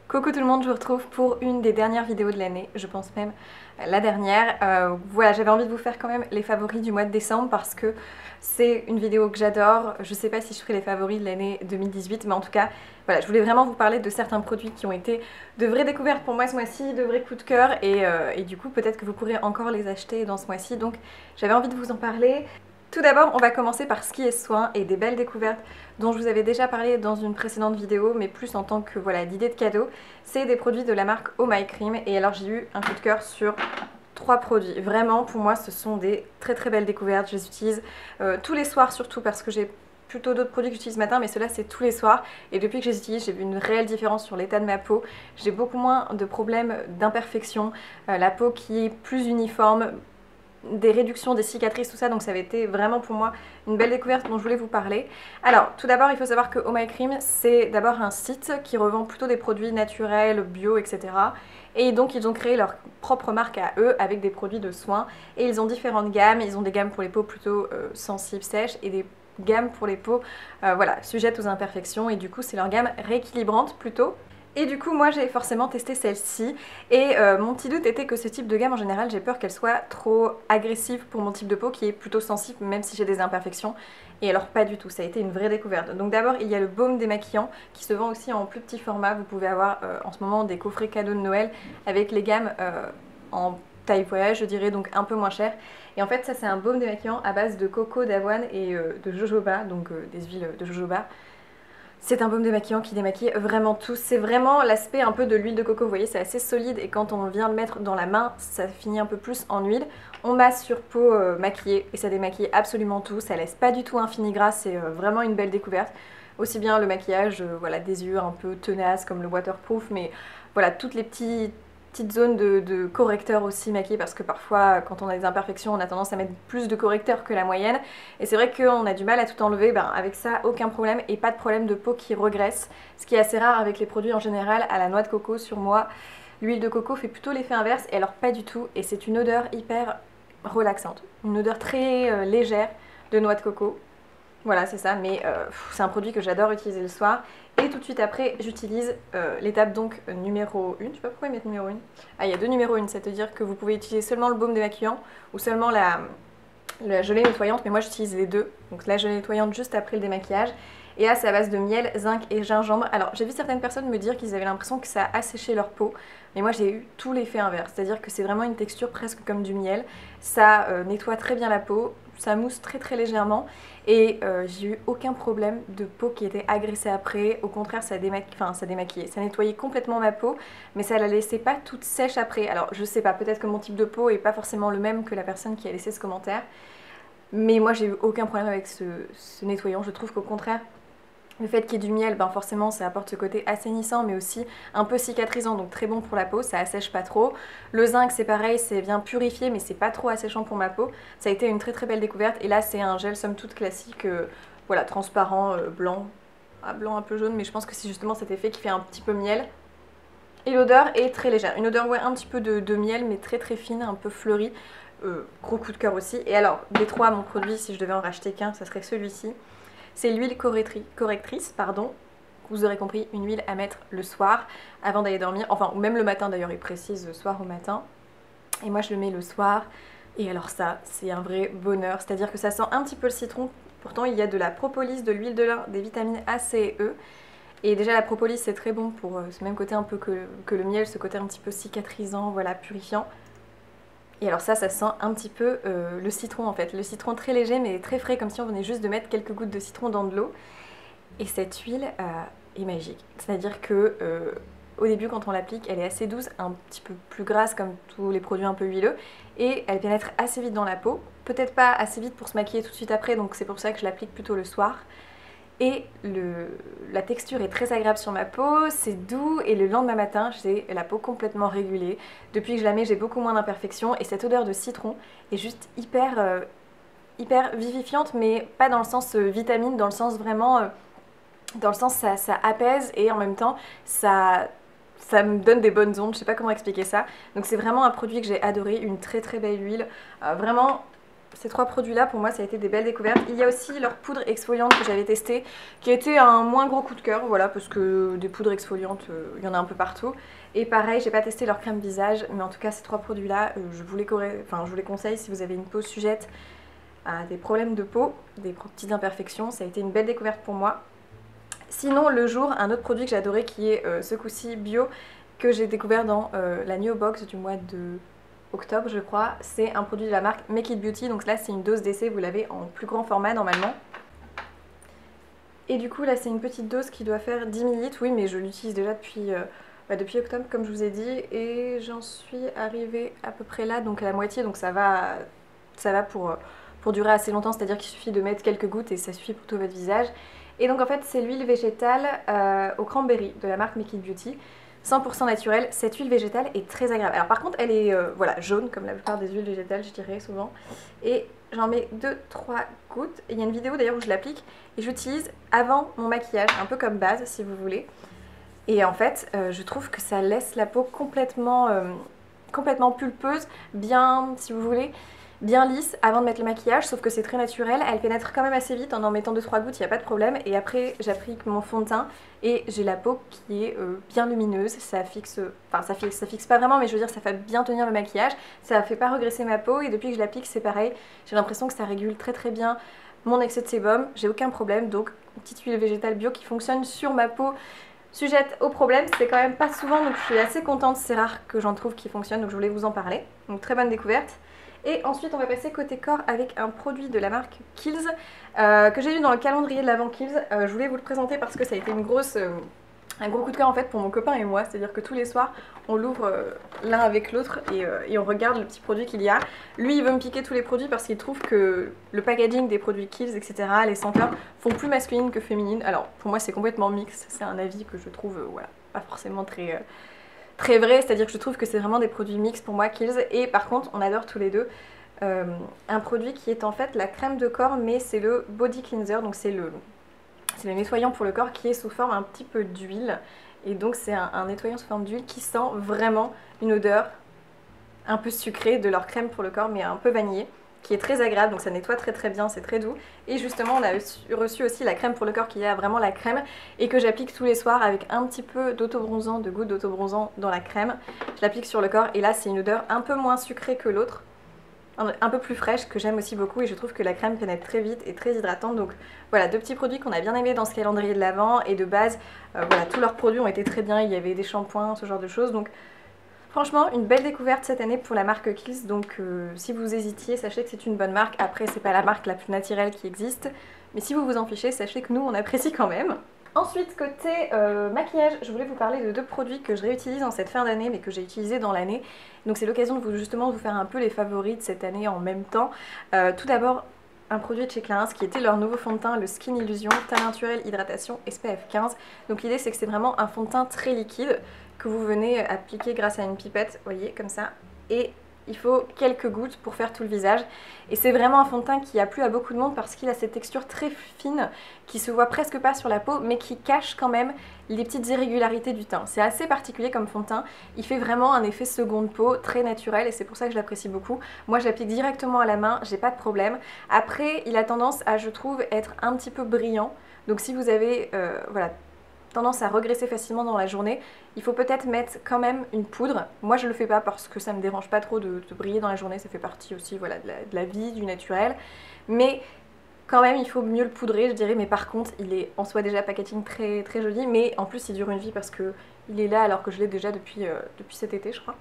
Coucou tout le monde, je vous retrouve pour une des dernières vidéos de l'année, je pense même la dernière. Voilà, j'avais envie de vous faire quand même les favoris du mois de décembre parce que c'est une vidéo que j'adore. Je sais pas si je ferai les favoris de l'année 2018, mais en tout cas, voilà, je voulais vraiment vous parler de certains produits qui ont été de vraies découvertes pour moi ce mois-ci, de vrais coups de cœur et du coup peut-être que vous pourrez encore les acheter dans ce mois-ci, donc j'avais envie de vous en parler. Tout d'abord, on va commencer par ce qui est soin et des belles découvertes dont je vous avais déjà parlé dans une précédente vidéo, mais plus en tant que voilà d'idée de cadeau. C'est des produits de la marque Oh My Cream et alors j'ai eu un coup de cœur sur 3 produits. Vraiment, pour moi, ce sont des très très belles découvertes. Je les utilise tous les soirs surtout parce que j'ai plutôt d'autres produits que j'utilise le matin, mais ceux-là c'est tous les soirs et depuis que je les utilise j'ai vu une réelle différence sur l'état de ma peau. J'ai beaucoup moins de problèmes d'imperfection, la peau qui est plus uniforme, des réductions des cicatrices, tout ça, donc ça avait été vraiment pour moi une belle découverte dont je voulais vous parler. Alors, tout d'abord, il faut savoir que Oh My Cream, c'est d'abord un site qui revend plutôt des produits naturels, bio, etc. Et donc, ils ont créé leur propre marque à eux avec des produits de soins. Et ils ont différentes gammes. Ils ont des gammes pour les peaux plutôt sensibles, sèches, et des gammes pour les peaux voilà, sujettes aux imperfections. Et du coup, c'est leur gamme rééquilibrante plutôt. Et du coup, moi j'ai forcément testé celle-ci et mon petit doute était que ce type de gamme en général, j'ai peur qu'elle soit trop agressive pour mon type de peau qui est plutôt sensible même si j'ai des imperfections. Et alors pas du tout, ça a été une vraie découverte. Donc d'abord il y a le baume démaquillant qui se vend aussi en plus petit format. Vous pouvez avoir en ce moment des coffrets cadeaux de Noël avec les gammes en taille voyage je dirais, donc un peu moins cher. Et en fait ça c'est un baume démaquillant à base de coco, d'avoine et de jojoba, donc des huiles de jojoba. C'est un baume démaquillant qui démaquille vraiment tout. C'est vraiment l'aspect un peu de l'huile de coco. Vous voyez, c'est assez solide et quand on vient le mettre dans la main, ça finit un peu plus en huile. On masse sur peau maquillée et ça démaquille absolument tout. Ça laisse pas du tout un fini gras. C'est vraiment une belle découverte. Aussi bien le maquillage, voilà, des yeux un peu tenaces comme le waterproof, mais voilà, toutes les petites zones de correcteur aussi maquillés parce que parfois quand on a des imperfections on a tendance à mettre plus de correcteur que la moyenne et c'est vrai qu'on a du mal à tout enlever. Avec ça aucun problème et pas de problème de peau qui regresse, ce qui est assez rare avec les produits en général. À la noix de coco sur moi, l'huile de coco fait plutôt l'effet inverse et alors pas du tout, et c'est une odeur hyper relaxante, une odeur très légère de noix de coco. Voilà, c'est ça, mais c'est un produit que j'adore utiliser le soir. Et tout de suite après, j'utilise l'étape donc numéro 1. Je sais pas pourquoi ils mettent numéro 1. Ah, il y a deux numéro 1, c'est-à-dire que vous pouvez utiliser seulement le baume démaquillant ou seulement la gelée nettoyante, mais moi j'utilise les deux. Donc la gelée nettoyante juste après le démaquillage. Et là, c'est à base de miel, zinc et gingembre. Alors, j'ai vu certaines personnes me dire qu'ils avaient l'impression que ça asséchait leur peau. Mais moi, j'ai eu tout l'effet inverse. C'est-à-dire que c'est vraiment une texture presque comme du miel. Ça nettoie très bien la peau. Ça mousse très très légèrement. Et j'ai eu aucun problème de peau qui était agressée après. Au contraire, ça démaquillait. Ça nettoyait complètement ma peau. Mais ça la laissait pas toute sèche après. Alors, je sais pas, peut-être que mon type de peau est pas forcément le même que la personne qui a laissé ce commentaire. Mais moi, j'ai eu aucun problème avec ce nettoyant. Je trouve qu'au contraire, le fait qu'il y ait du miel, forcément ça apporte ce côté assainissant mais aussi un peu cicatrisant, donc très bon pour la peau, ça assèche pas trop. Le zinc c'est pareil, c'est bien purifié mais c'est pas trop asséchant pour ma peau. Ça a été une très très belle découverte et là c'est un gel somme toute classique, voilà, transparent, blanc, blanc un peu jaune, mais je pense que c'est justement cet effet qui fait un petit peu miel. Et l'odeur est très légère, une odeur ouais un petit peu de miel mais très très fine, un peu fleurie. Gros coup de cœur aussi. Et alors des trois, mon produit si je devais en racheter qu'un, ça serait celui-ci. C'est l'huile correctrice, pardon. Vous aurez compris, une huile à mettre le soir avant d'aller dormir, enfin ou même le matin d'ailleurs, il précise le soir au matin. Et moi je le mets le soir et alors ça c'est un vrai bonheur, c'est-à-dire que ça sent un petit peu le citron. Pourtant il y a de la propolis, de l'huile de lin, des vitamines A, C et E. Et déjà la propolis c'est très bon pour ce même côté un peu que le miel, ce côté un petit peu cicatrisant, voilà, purifiant. Et alors ça sent un petit peu le citron en fait. Le citron très léger mais très frais, comme si on venait juste de mettre quelques gouttes de citron dans de l'eau. Et cette huile est magique. C'est-à-dire que au début quand on l'applique, elle est assez douce, un petit peu plus grasse comme tous les produits un peu huileux. Et elle pénètre assez vite dans la peau. Peut-être pas assez vite pour se maquiller tout de suite après, donc c'est pour ça que je l'applique plutôt le soir. Et la texture est très agréable sur ma peau, c'est doux et le lendemain matin j'ai la peau complètement régulée. Depuis que je la mets j'ai beaucoup moins d'imperfections et cette odeur de citron est juste hyper vivifiante, mais pas dans le sens vitamine, dans le sens vraiment, dans le sens ça apaise et en même temps ça me donne des bonnes ondes, je sais pas comment expliquer ça. Donc c'est vraiment un produit que j'ai adoré, une très très belle huile, vraiment ces 3 produits là pour moi ça a été des belles découvertes. Il y a aussi leur poudre exfoliante que j'avais testée qui a été un moins gros coup de cœur, voilà, parce que des poudres exfoliantes il y en a un peu partout. Et pareil, j'ai pas testé leur crème visage, mais en tout cas ces 3 produits là je vous les conseille si vous avez une peau sujette à des problèmes de peau, des petites imperfections. Ça a été une belle découverte pour moi. Sinon le jour, un autre produit que j'ai adoré qui est ce coup-ci bio, que j'ai découvert dans la New Box du mois de octobre je crois. C'est un produit de la marque Make It Beauty, donc là c'est une dose d'essai, vous l'avez en plus grand format normalement. Et du coup là c'est une petite dose qui doit faire 10 ml, oui mais je l'utilise déjà depuis octobre comme je vous ai dit, et j'en suis arrivée à peu près là, donc à la moitié, donc ça va pour durer assez longtemps, c'est à dire qu'il suffit de mettre quelques gouttes et ça suffit pour tout votre visage. Et donc en fait c'est l'huile végétale au cranberry de la marque Make It Beauty, 100% naturelle. Cette huile végétale est très agréable. Alors par contre elle est voilà, jaune comme la plupart des huiles végétales je dirais souvent. Et j'en mets 2-3 gouttes. Et il y a une vidéo d'ailleurs où je l'applique et j'utilise avant mon maquillage, un peu comme base si vous voulez. Et en fait je trouve que ça laisse la peau complètement pulpeuse, bien si vous voulez, bien lisse avant de mettre le maquillage, sauf que c'est très naturel. Elle pénètre quand même assez vite en mettant 2-3 gouttes, il n'y a pas de problème. Et après j'applique mon fond de teint et j'ai la peau qui est bien lumineuse. Ça fixe pas vraiment, mais je veux dire ça fait bien tenir le maquillage, ça fait pas regresser ma peau. Et depuis que je l'applique c'est pareil, j'ai l'impression que ça régule très bien mon excès de sébum, j'ai aucun problème. Donc une petite huile végétale bio qui fonctionne sur ma peau sujette au problème, c'est quand même pas souvent, donc je suis assez contente, c'est rare que j'en trouve qui fonctionne, donc je voulais vous en parler. Donc très bonne découverte. Et ensuite on va passer côté corps avec un produit de la marque Kiehl's que j'ai eu dans le calendrier de l'Avent Kiehl's. Je voulais vous le présenter parce que ça a été un gros coup de cœur en fait pour mon copain et moi, c'est à dire que tous les soirs on l'ouvre l'un avec l'autre et on regarde le petit produit qu'il y a. Lui il veut me piquer tous les produits parce qu'il trouve que le packaging des produits Kiehl's etc, les senteurs font plus masculine que féminine. Alors pour moi c'est complètement mixte, c'est un avis que je trouve voilà, pas forcément très vrai, c'est à dire que je trouve que c'est vraiment des produits mixtes pour moi Kiehl's. Et par contre on adore tous les deux un produit qui est en fait la crème de corps, mais c'est le body cleanser, donc c'est le nettoyant pour le corps qui est sous forme un petit peu d'huile. Et donc c'est un nettoyant sous forme d'huile qui sent vraiment une odeur un peu sucrée de leur crème pour le corps, mais un peu vanillée, qui est très agréable, donc ça nettoie très bien, c'est très doux. Et justement on a reçu aussi la crème pour le corps qui a vraiment la crème et que j'applique tous les soirs avec un petit peu d'autobronzant, de gouttes d'autobronzant dans la crème. Je l'applique sur le corps et là c'est une odeur un peu moins sucrée que l'autre, un peu plus fraîche, que j'aime aussi beaucoup, et je trouve que la crème pénètre très vite et très hydratante. Donc voilà, 2 petits produits qu'on a bien aimés dans ce calendrier de l'Avent. Et de base voilà, tous leurs produits ont été très bien, il y avait des shampoings, ce genre de choses. Donc franchement une belle découverte cette année pour la marque Kiehl's. Donc si vous hésitiez, sachez que c'est une bonne marque. Après c'est pas la marque la plus naturelle qui existe, mais si vous vous en fichez, sachez que nous on apprécie quand même. Ensuite côté maquillage, je voulais vous parler de 2 produits que je réutilise en cette fin d'année mais que j'ai utilisé dans l'année. Donc c'est l'occasion de vous faire un peu les favoris de cette année en même temps. Tout d'abord un produit de chez Clarins qui était leur nouveau fond de teint, le Skin Illusion teint naturel hydratation SPF 15. Donc l'idée c'est que c'est vraiment un fond de teint très liquide que vous venez appliquer grâce à une pipette, vous voyez comme ça, et il faut quelques gouttes pour faire tout le visage. Et c'est vraiment un fond de teint qui a plu à beaucoup de monde parce qu'il a cette texture très fine qui se voit presque pas sur la peau mais qui cache quand même les petites irrégularités du teint. C'est assez particulier comme fond de teint, il fait vraiment un effet seconde peau très naturel et c'est pour ça que je l'apprécie beaucoup. Moi j'applique directement à la main, j'ai pas de problème. Après il a tendance à, je trouve, être un petit peu brillant, donc si vous avez voilà, tendance à regresser facilement dans la journée, il faut peut-être mettre quand même une poudre. Moi je le fais pas parce que ça me dérange pas trop de briller dans la journée, ça fait partie aussi voilà, de la vie, du naturel, mais quand même il faut mieux le poudrer je dirais. Mais par contre il est en soi déjà packaging très joli, mais en plus il dure une vie parce que il est là alors que je l'ai déjà depuis cet été je crois.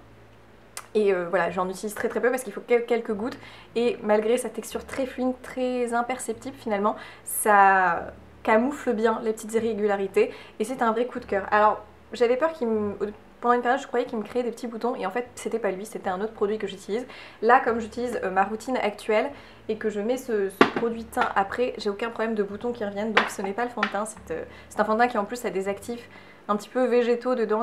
Et voilà, j'en utilise très peu parce qu'il faut quelques gouttes et malgré sa texture très fluide, très imperceptible finalement, ça camoufle bien les petites irrégularités et c'est un vrai coup de cœur. Alors j'avais peur pendant une période je croyais qu'il me créait des petits boutons et en fait c'était pas lui, c'était un autre produit que j'utilise. Là comme j'utilise ma routine actuelle et que je mets ce produit teint après, j'ai aucun problème de boutons qui reviennent, donc ce n'est pas le fond de teint, c'est un fond de teint qui en plus a des actifs un petit peu végétaux dedans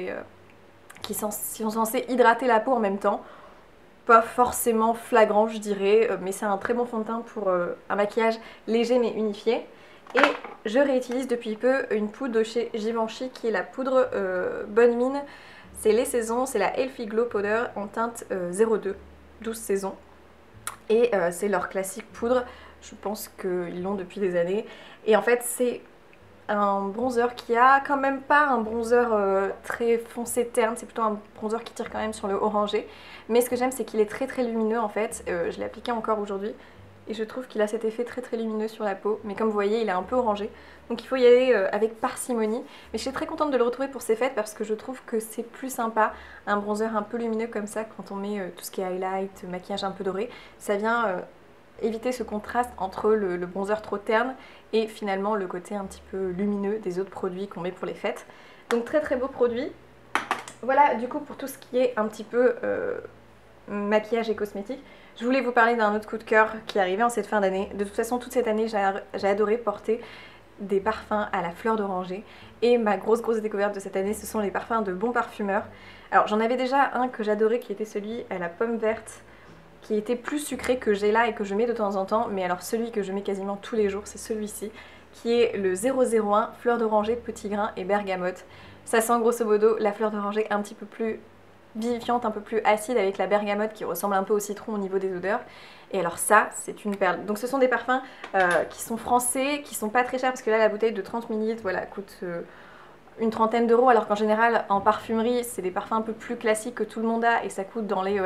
qui sont censés hydrater la peau en même temps. Pas forcément flagrant je dirais, mais c'est un très bon fond de teint pour un maquillage léger mais unifié. Et je réutilise depuis peu une poudre de chez Givenchy qui est la poudre Bonne Mine. C'est les saisons, c'est la Healthy Glow Powder en teinte 02, 12 saisons. Et c'est leur classique poudre, je pense qu'ils l'ont depuis des années. Et en fait c'est un bronzer qui a quand même pas un bronzer très foncé terne, c'est plutôt un bronzer qui tire quand même sur le orangé. Mais ce que j'aime c'est qu'il est très lumineux en fait, je l'ai appliqué encore aujourd'hui. Et je trouve qu'il a cet effet très lumineux sur la peau, mais comme vous voyez il est un peu orangé. Donc il faut y aller avec parcimonie. Mais je suis très contente de le retrouver pour ces fêtes parce que je trouve que c'est plus sympa, un bronzer un peu lumineux comme ça quand on met tout ce qui est highlight, maquillage un peu doré. Ça vient éviter ce contraste entre le bronzer trop terne et finalement le côté un petit peu lumineux des autres produits qu'on met pour les fêtes. Donc très beau produit. Voilà du coup pour tout ce qui est un petit peu maquillage et cosmétique. Je voulais vous parler d'un autre coup de cœur qui est arrivé en cette fin d'année. De toute façon toute cette année j'ai adoré porter des parfums à la fleur d'oranger. Et ma grosse découverte de cette année, ce sont les parfums de Bon Parfumeur. Alors j'en avais déjà un que j'adorais qui était celui à la pomme verte, qui était plus sucré que j'ai là et que je mets de temps en temps. Mais alors celui que je mets quasiment tous les jours, c'est celui-ci, qui est le 001 fleur d'oranger, petit grain et bergamote. Ça sent grosso modo la fleur d'oranger un petit peu plus vivifiante, un peu plus acide avec la bergamote qui ressemble un peu au citron au niveau des odeurs. Et alors ça, c'est une perle. Donc ce sont des parfums qui sont français, qui sont pas très chers parce que là la bouteille de 30 ml voilà, coûte une trentaine d'euros, alors qu'en général en parfumerie c'est des parfums un peu plus classiques que tout le monde a et ça coûte dans les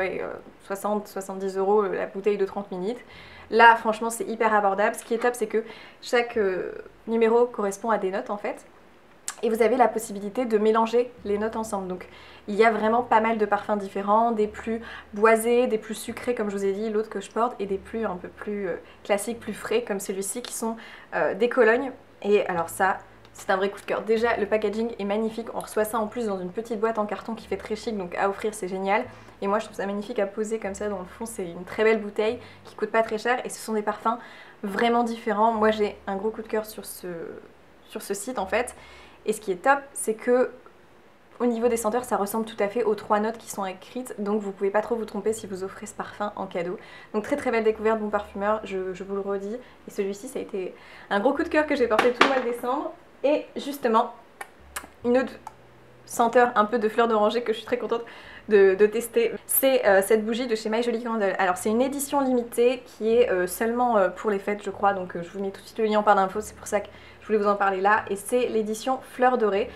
60-70 euros la bouteille de 30 ml. Là franchement c'est hyper abordable. Ce qui est top c'est que chaque numéro correspond à des notes en fait. Et vous avez la possibilité de mélanger les notes ensemble. Donc il y a vraiment pas mal de parfums différents, des plus boisés, des plus sucrés comme je vous ai dit, l'autre que je porte, et des plus un peu plus classiques, plus frais comme celui-ci qui sont des colognes. Et alors ça, c'est un vrai coup de cœur. Déjà le packaging est magnifique, on reçoit ça en plus dans une petite boîte en carton qui fait très chic, donc à offrir c'est génial. Et moi je trouve ça magnifique à poser comme ça dans le fond, c'est une très belle bouteille qui coûte pas très cher et ce sont des parfums vraiment différents. Moi j'ai un gros coup de cœur sur ce site en fait. Et ce qui est top, c'est que au niveau des senteurs, ça ressemble tout à fait aux 3 notes qui sont écrites, donc vous pouvez pas trop vous tromper si vous offrez ce parfum en cadeau. Donc très belle découverte, Bon Parfumeur, je vous le redis. Et celui-ci, ça a été un gros coup de cœur que j'ai porté tout le mois de décembre. Et justement, une autre senteur un peu de fleur d'oranger que je suis très contente de tester, c'est cette bougie de chez My Jolie Candle. Alors c'est une édition limitée qui est seulement pour les fêtes je crois, donc je vous mets tout de suite le lien en barre d'infos, c'est pour ça que je voulais vous en parler là. Et c'est l'édition fleur dorée.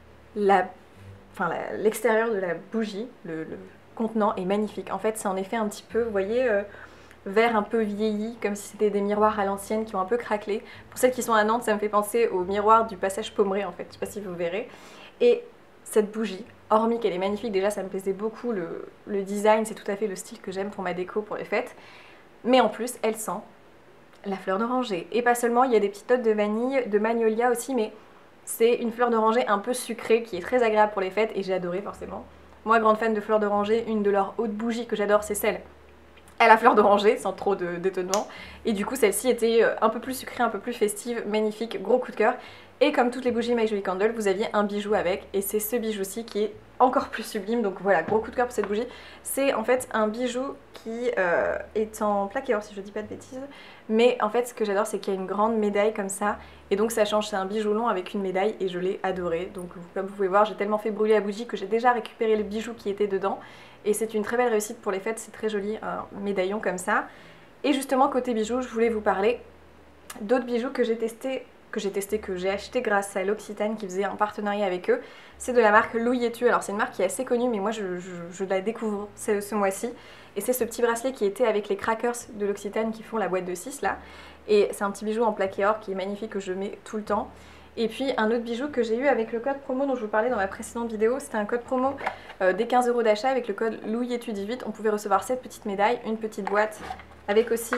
L'extérieur de la bougie, le contenant est magnifique. En fait c'est en effet un petit peu, vous voyez, vert un peu vieilli, comme si c'était des miroirs à l'ancienne qui ont un peu craquelé. Pour celles qui sont à Nantes, ça me fait penser au miroir du passage Pommeré en fait, je sais pas si vous verrez. Et cette bougie, hormis qu'elle est magnifique, déjà ça me plaisait beaucoup, le design, c'est tout à fait le style que j'aime pour ma déco pour les fêtes. Mais en plus, elle sent la fleur d'oranger. Et pas seulement, il y a des petites notes de vanille, de magnolia aussi, mais c'est une fleur d'oranger un peu sucrée qui est très agréable pour les fêtes et j'ai adoré forcément. Moi, grande fan de fleur d'oranger, une de leurs hautes bougies que j'adore, c'est celle à la fleur d'oranger, sans trop d'étonnement. Et du coup, celle-ci était un peu plus sucrée, un peu plus festive, magnifique, gros coup de cœur. Et comme toutes les bougies My Jolie Candle, vous aviez un bijou avec, et c'est ce bijou-ci qui est encore plus sublime, donc voilà, gros coup de cœur pour cette bougie. C'est en fait un bijou qui est en plaqué or, si je dis pas de bêtises, mais en fait ce que j'adore c'est qu'il y a une grande médaille comme ça, et donc ça change, c'est un bijou long avec une médaille, et je l'ai adoré. Donc comme vous pouvez voir, j'ai tellement fait brûler la bougie que j'ai déjà récupéré le bijou qui était dedans, et c'est une très belle réussite pour les fêtes, c'est très joli, un médaillon comme ça. Et justement côté bijoux, je voulais vous parler d'autres bijoux que j'ai testés, que j'ai acheté grâce à L'Occitane qui faisait un partenariat avec eux. C'est de la marque Louis Etu. Alors c'est une marque qui est assez connue mais moi je la découvre ce mois-ci. Et c'est ce petit bracelet qui était avec les crackers de L'Occitane qui font la boîte de 6 là. Et c'est un petit bijou en plaqué or qui est magnifique que je mets tout le temps. Et puis un autre bijou que j'ai eu avec le code promo dont je vous parlais dans ma précédente vidéo, c'était un code promo des 15 € d'achat avec le code LouisEtu18. On pouvait recevoir cette petite médaille, une petite boîte avec aussi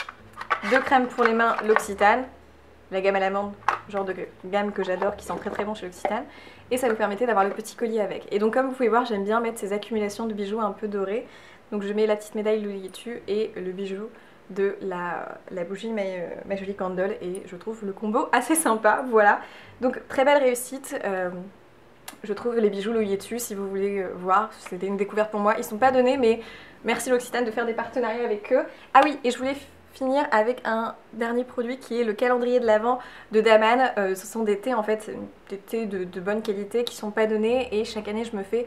2 crèmes pour les mains L'Occitane, la gamme à l'amande, genre de gamme que j'adore, qui sent très bon chez L'Occitane, et ça nous permettait d'avoir le petit collier avec. Et donc comme vous pouvez voir, j'aime bien mettre ces accumulations de bijoux un peu dorés, donc je mets la petite médaille Louis Etu et le bijou de la bougie My Jolie Candle, et je trouve le combo assez sympa, voilà. Donc très belle réussite, je trouve les bijoux Louis Etu, si vous voulez voir, c'était une découverte pour moi, ils sont pas donnés, mais merci L'Occitane de faire des partenariats avec eux. Ah oui, et je voulais finir avec un dernier produit qui est le calendrier de l'Avent de Daman. Ce sont des thés en fait, des thés de bonne qualité qui sont pas donnés, et chaque année je me fais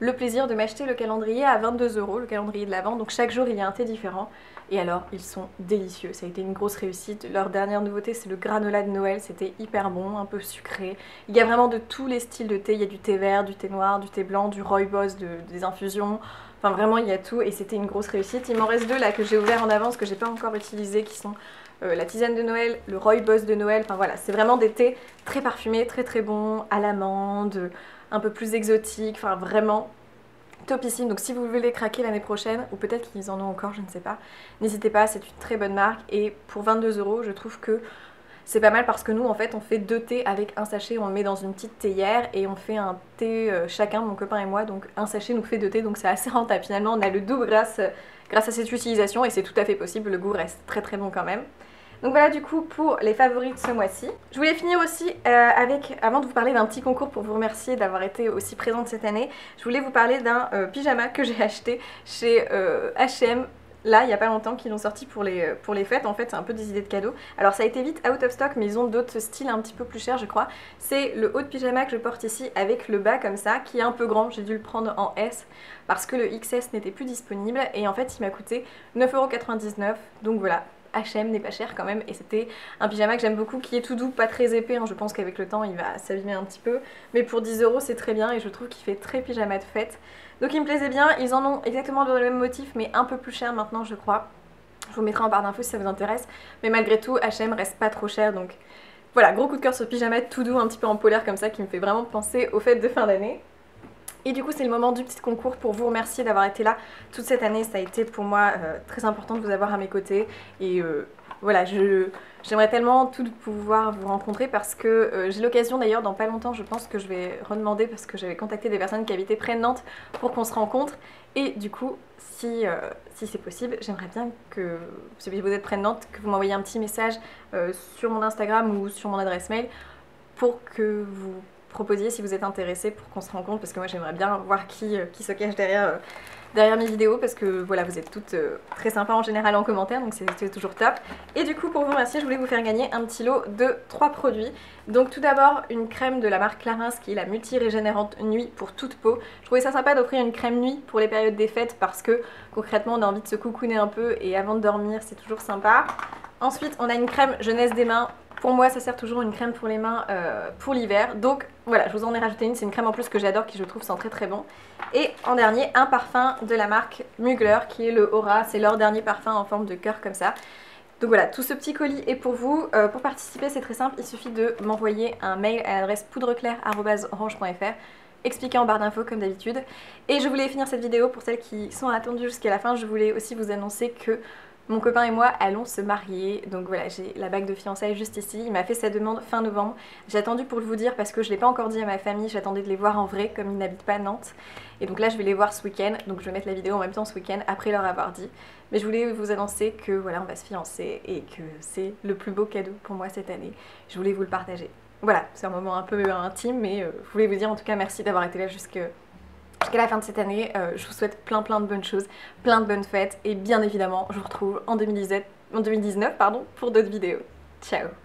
le plaisir de m'acheter le calendrier à 22 €, le calendrier de l'Avent. Donc chaque jour il y a un thé différent. Et alors ils sont délicieux, ça a été une grosse réussite. Leur dernière nouveauté c'est le granola de Noël, c'était hyper bon, un peu sucré. Il y a vraiment de tous les styles de thé, il y a du thé vert, du thé noir, du thé blanc, du rooibos, des infusions. Enfin vraiment il y a tout et c'était une grosse réussite. Il m'en reste deux là que j'ai ouvert en avance que j'ai pas encore utilisé qui sont la tisane de Noël, le rooibos de Noël. Enfin voilà, c'est vraiment des thés très parfumés, très bons, à l'amande, un peu plus exotiques, enfin vraiment topissime. Donc si vous voulez craquer l'année prochaine, ou peut-être qu'ils en ont encore, je ne sais pas, n'hésitez pas, c'est une très bonne marque et pour 22 € je trouve que c'est pas mal parce que nous en fait on fait 2 thés avec un sachet, on le met dans une petite théière et on fait un thé chacun, mon copain et moi, donc un sachet nous fait 2 thés, donc c'est assez rentable. Finalement on a le double grâce à cette utilisation et c'est tout à fait possible, le goût reste très bon quand même. Donc voilà du coup pour les favoris de ce mois-ci. Je voulais finir aussi avant de vous parler d'un petit concours pour vous remercier d'avoir été aussi présente cette année, je voulais vous parler d'un pyjama que j'ai acheté chez H&M. Là, il n'y a pas longtemps qu'ils l'ont sorti pour les fêtes, en fait c'est un peu des idées de cadeaux. Alors ça a été vite out of stock mais ils ont d'autres styles un petit peu plus chers je crois. C'est le haut de pyjama que je porte ici avec le bas comme ça, qui est un peu grand, j'ai dû le prendre en S parce que le XS n'était plus disponible et en fait il m'a coûté 9,99 €, donc voilà. H&M n'est pas cher quand même et c'était un pyjama que j'aime beaucoup qui est tout doux, pas très épais, hein. Je pense qu'avec le temps il va s'abîmer un petit peu mais pour 10 € c'est très bien et je trouve qu'il fait très pyjama de fête. Donc il me plaisait bien, ils en ont exactement le même motif mais un peu plus cher maintenant je crois. Je vous mettrai en barre d'infos si ça vous intéresse mais malgré tout H&M reste pas trop cher donc voilà, gros coup de cœur sur ce pyjama tout doux un petit peu en polaire comme ça qui me fait vraiment penser aux fêtes de fin d'année. Et du coup c'est le moment du petit concours pour vous remercier d'avoir été là toute cette année. Ça a été pour moi très important de vous avoir à mes côtés et voilà, j'aimerais tellement tout pouvoir vous rencontrer parce que j'ai l'occasion d'ailleurs dans pas longtemps, je pense que je vais redemander parce que j'avais contacté des personnes qui habitaient près de Nantes pour qu'on se rencontre et du coup si c'est possible j'aimerais bien que si vous êtes près de Nantes que vous m'envoyiez un petit message sur mon Instagram ou sur mon adresse mail pour que vous proposiez si vous êtes intéressé pour qu'on se rencontre parce que moi j'aimerais bien voir qui se cache derrière mes vidéos parce que voilà vous êtes toutes très sympas en général en commentaire donc c'est toujours top. Et du coup pour vous remercier je voulais vous faire gagner un petit lot de 3 produits. Donc tout d'abord une crème de la marque Clarins qui est la multi-régénérante nuit pour toute peau. Je trouvais ça sympa d'offrir une crème nuit pour les périodes des fêtes parce que concrètement on a envie de se coucouner un peu et avant de dormir c'est toujours sympa. Ensuite on a une crème jeunesse des mains. Pour moi ça sert toujours une crème pour les mains pour l'hiver. Donc voilà, je vous en ai rajouté une, c'est une crème en plus que j'adore qui je trouve sent très bon. Et en dernier un parfum de la marque Mugler qui est le Aura, c'est leur dernier parfum en forme de cœur comme ça. Donc voilà, tout ce petit colis est pour vous. Pour participer c'est très simple, il suffit de m'envoyer un mail à l'adresse poudreclair@orange.fr expliqué en barre d'infos comme d'habitude. Et je voulais finir cette vidéo pour celles qui sont attendues jusqu'à la fin, je voulais aussi vous annoncer que mon copain et moi allons se marier, donc voilà j'ai la bague de fiançailles juste ici, il m'a fait sa demande fin novembre. J'ai attendu pour vous dire parce que je ne l'ai pas encore dit à ma famille, j'attendais de les voir en vrai comme ils n'habitent pas à Nantes. Et donc là je vais les voir ce week-end, donc je vais mettre la vidéo en même temps ce week-end après leur avoir dit. Mais je voulais vous annoncer que voilà on va se fiancer et que c'est le plus beau cadeau pour moi cette année. Je voulais vous le partager. Voilà, c'est un moment un peu intime mais je voulais vous dire en tout cas merci d'avoir été là jusqu'à la fin de cette année. Je vous souhaite plein de bonnes choses, plein de bonnes fêtes et bien évidemment je vous retrouve en 2019 pour d'autres vidéos. Ciao.